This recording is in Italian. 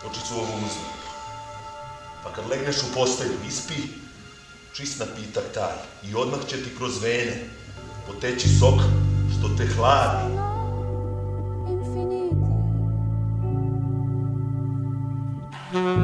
Očicu ovu uzmi. Pa kad legneš u postelju, ispi čist napitak taj i odmah će ti kroz vene poteći sok što te hladi. Infiniti.